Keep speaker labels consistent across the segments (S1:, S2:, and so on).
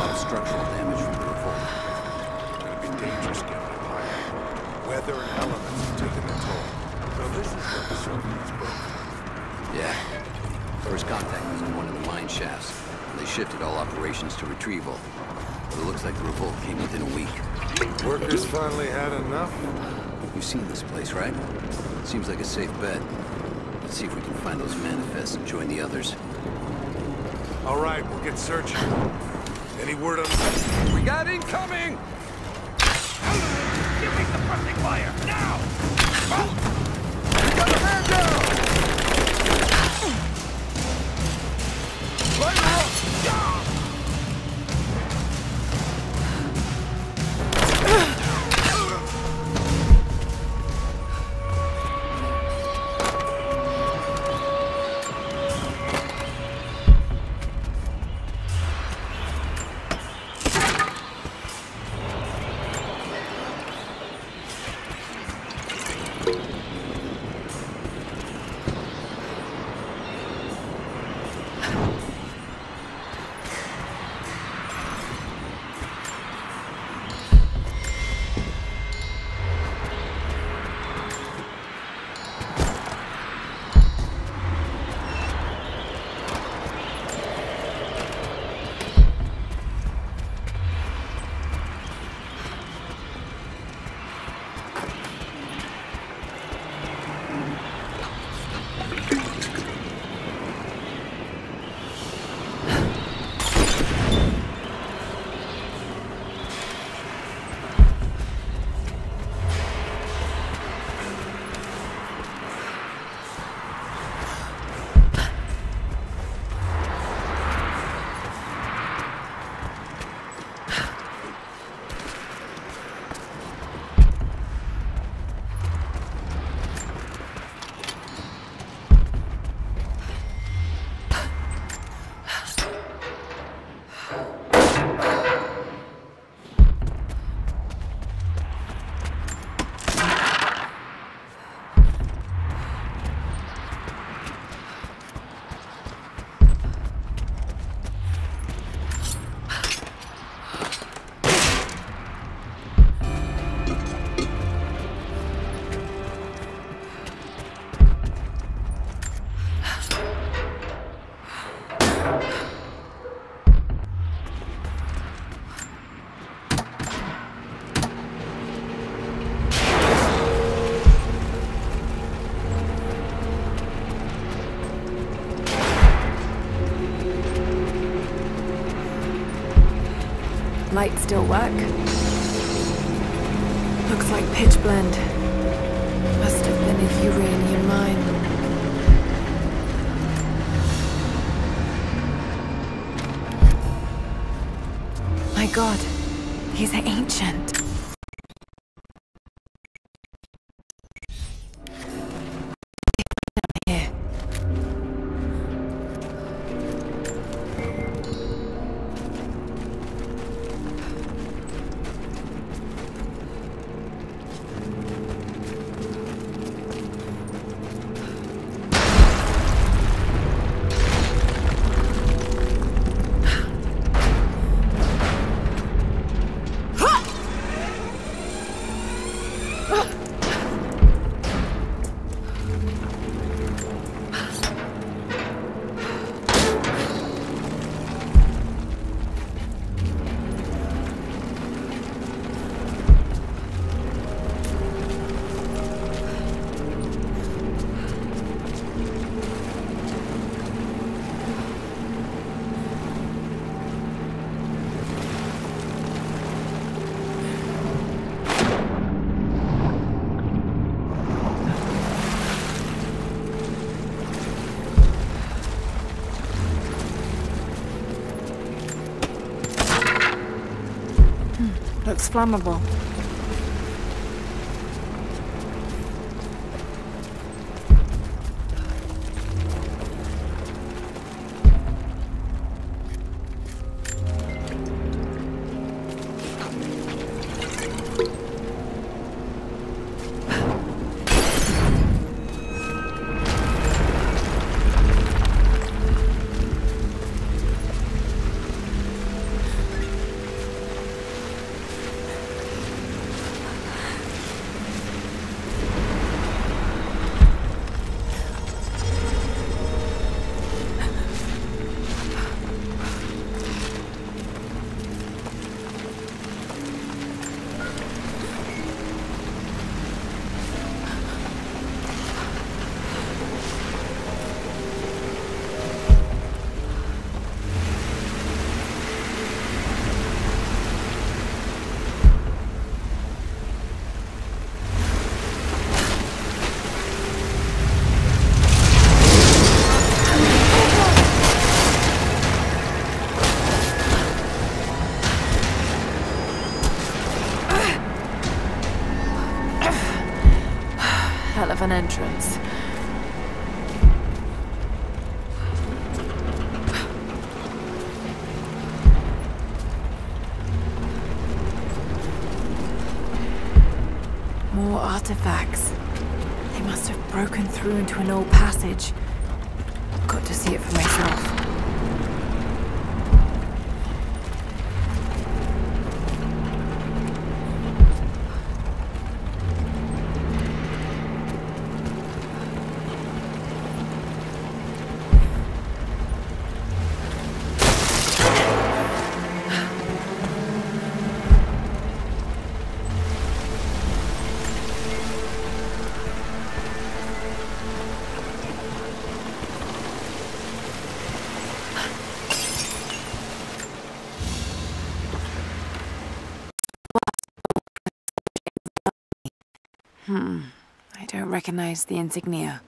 S1: of structural damage from the revolt. It's gonna be dangerous getting up higher. Weather and elements have taken a toll. So this is what the Soviets broke.
S2: Yeah. First contact was in one of the mine shafts. They shifted all operations to retrieval. But it looks like the revolt came within a week.
S1: Workers finally had enough?
S2: You've seen this place, right? Seems like a safe bet. Let's see if we can find those manifests and join the others.
S1: All right, we'll get searching. Any word on... We got incoming!
S3: Give me suppressing fire, now!
S1: We got a man down! Light her up!
S4: Light still work? Looks like pitch blende. Must have been a uranium mine. My god, he's ancient. Here. Looks flammable. have an entrance. More artifacts. They must have broken through into an old passage. Got to see it for myself. I don't recognize the insignia.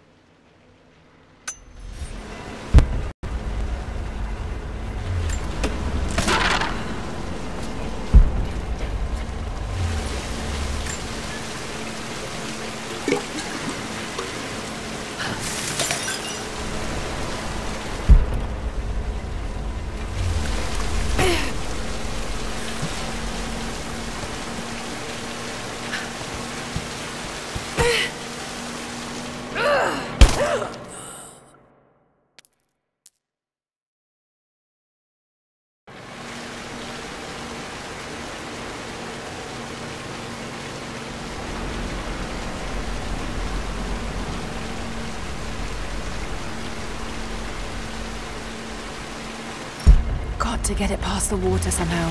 S4: Got to get it past the water somehow.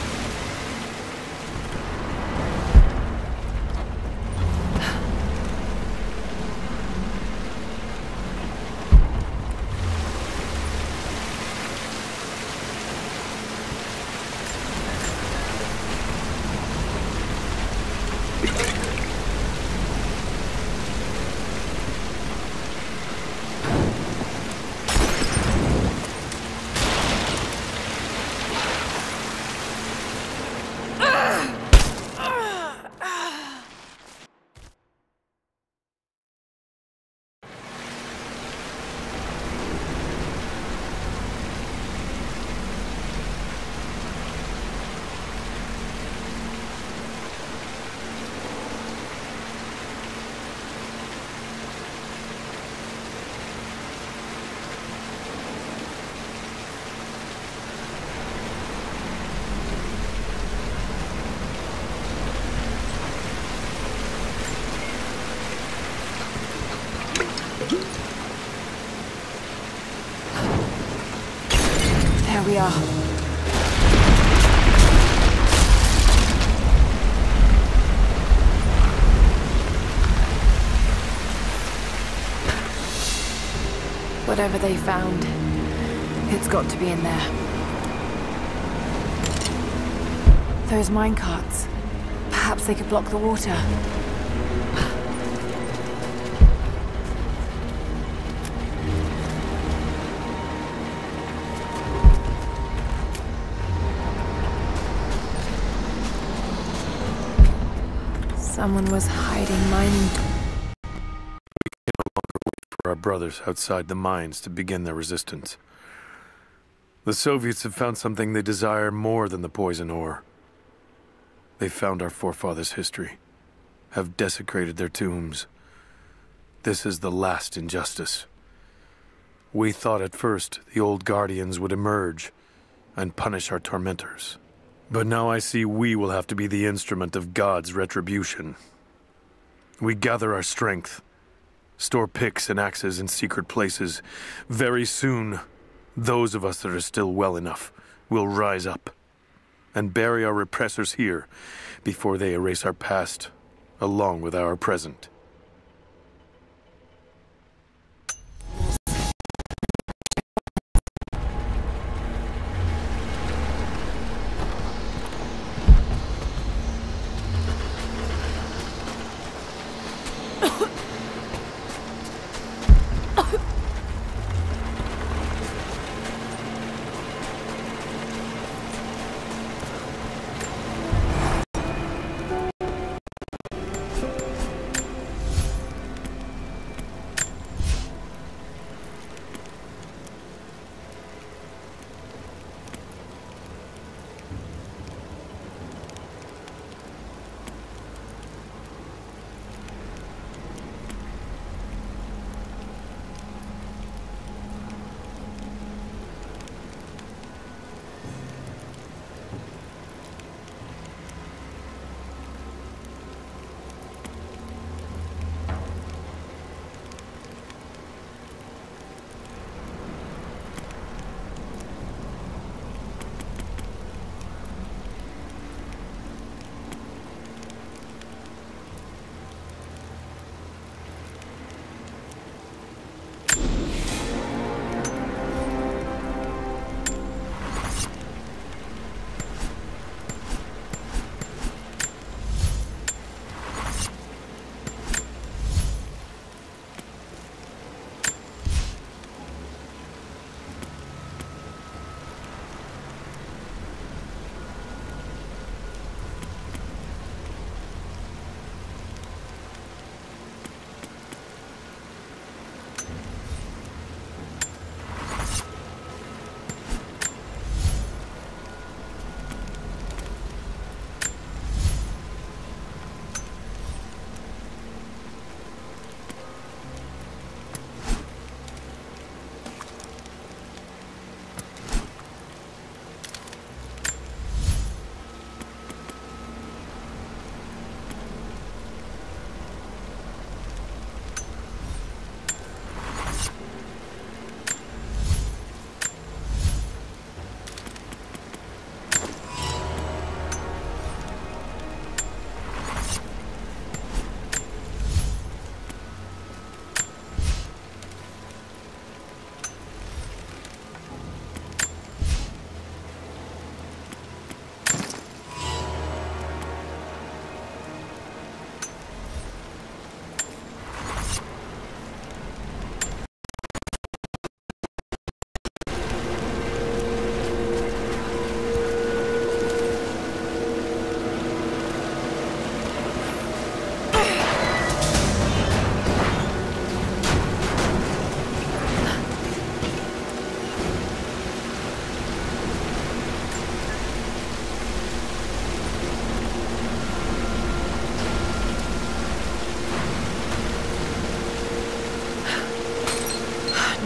S4: There we are. Whatever they found, it's got to be in there. Those minecarts. Perhaps they could block the water. Someone was hiding mining.
S1: For our brothers outside the mines to begin their resistance. The Soviets have found something they desire more than the poison ore. They found our forefathers' history, have desecrated their tombs. This is the last injustice. We thought at first the old guardians would emerge and punish our tormentors. But now I see we will have to be the instrument of God's retribution. We gather our strength, store picks and axes in secret places. Very soon, those of us that are still well enough will rise up and bury our repressors here before they erase our past along with our present.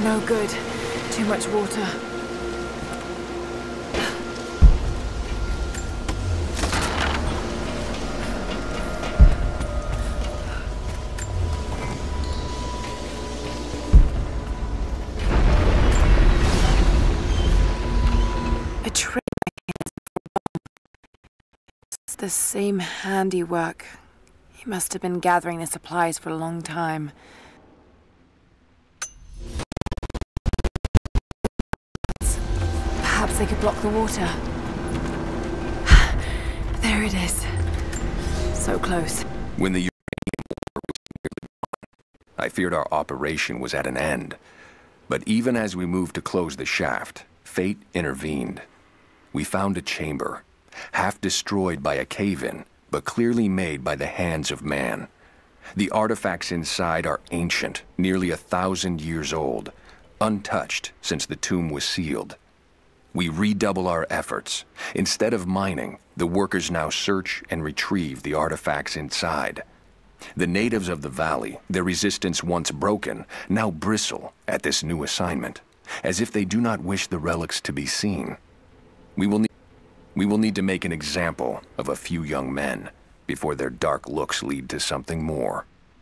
S4: No good. Too much water. A trick. It's the same handiwork. He must have been gathering the supplies for a long time. Perhaps they could block the water. There it is. So close.
S5: When the uranium war was nearly gone, I feared our operation was at an end. But even as we moved to close the shaft, fate intervened. We found a chamber, half destroyed by a cave-in, but clearly made by the hands of man. The artifacts inside are ancient, nearly 1,000 years old, untouched since the tomb was sealed. We redouble our efforts. Instead of mining, the workers now search and retrieve the artifacts inside. The natives of the valley, their resistance once broken, now bristle at this new assignment, as if they do not wish the relics to be seen. We will need to make an example of a few young men before their dark looks lead to something more.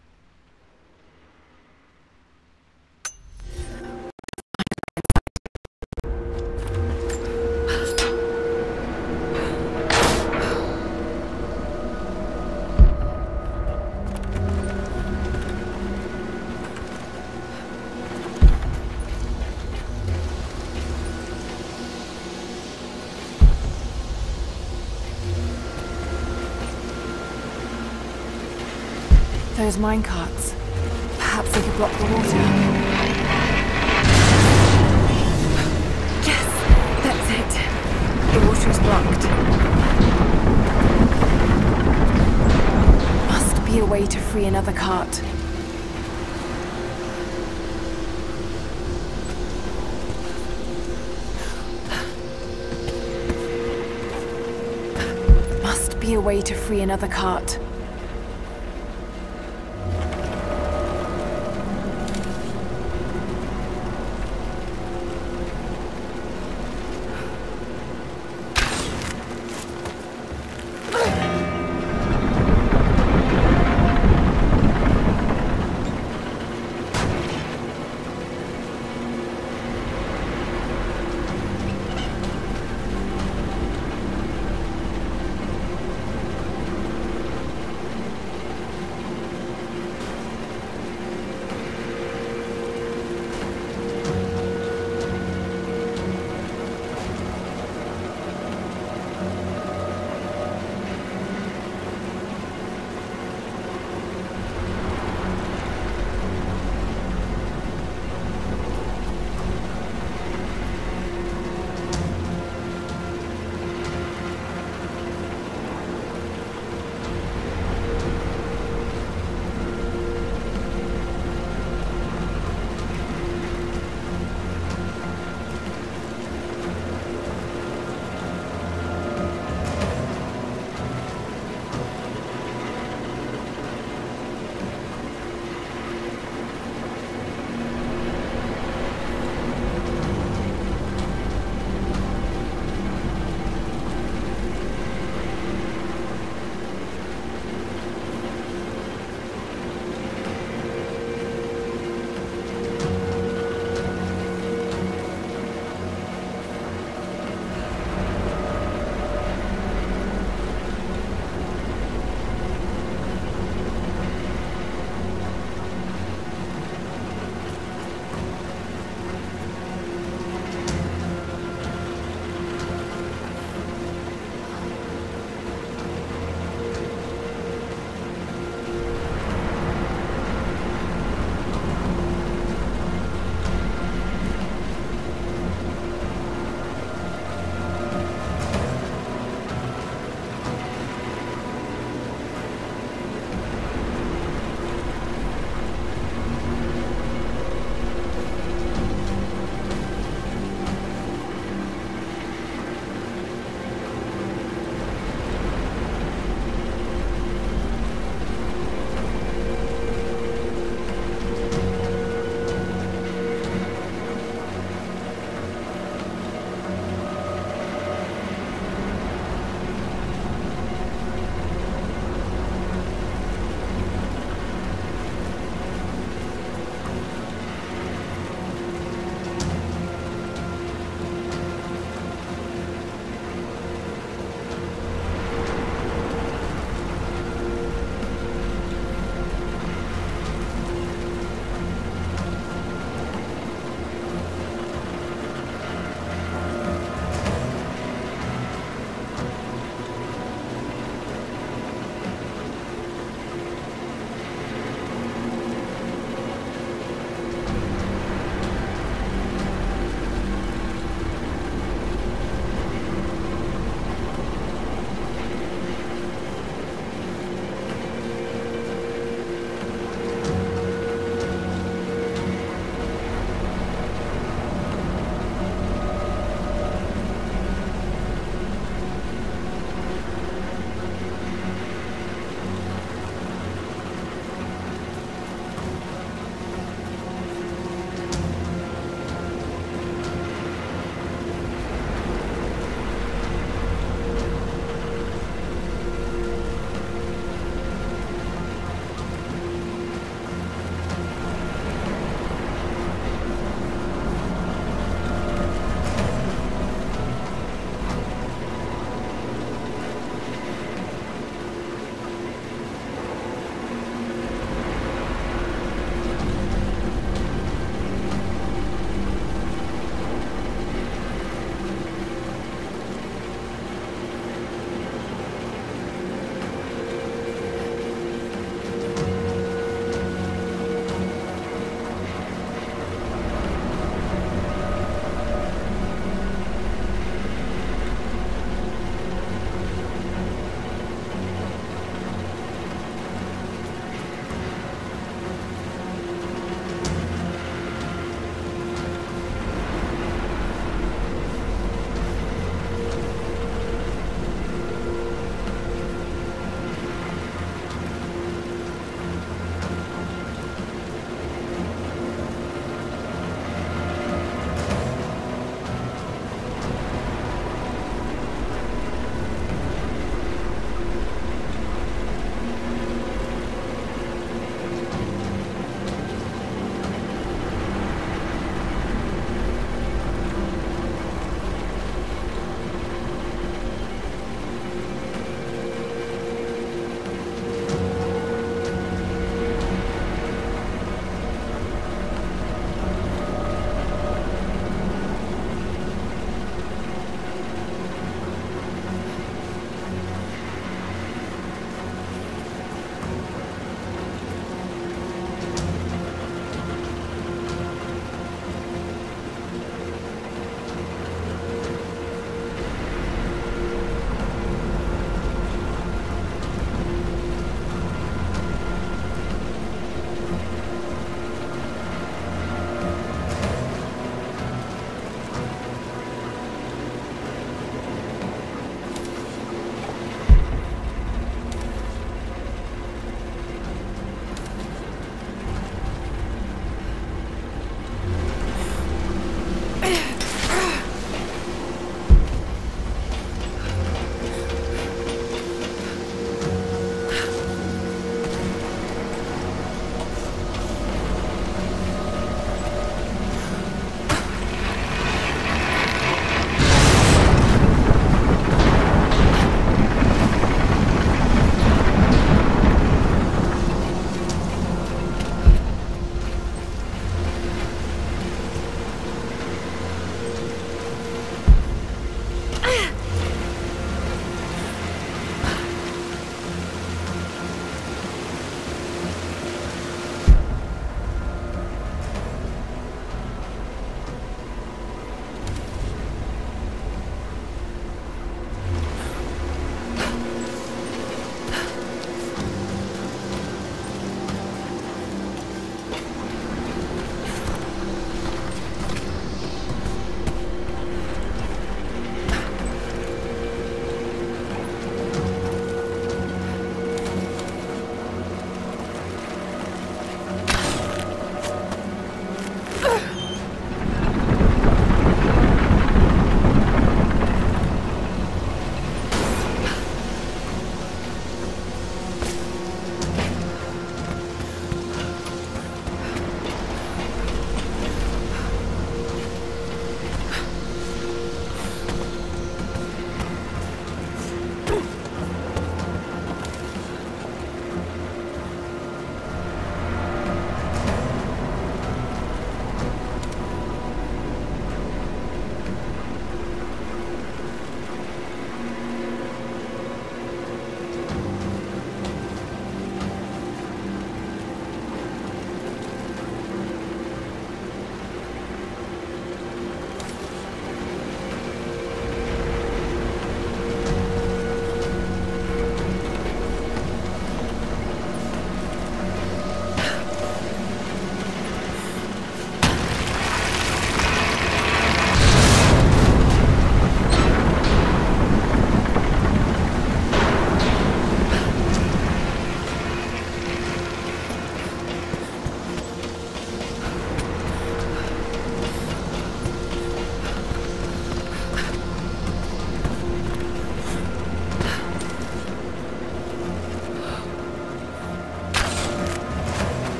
S4: Those minecarts. Perhaps they could block the water. Yes! That's it. The water is blocked. Must be a way to free another cart. Must be a way to free another cart.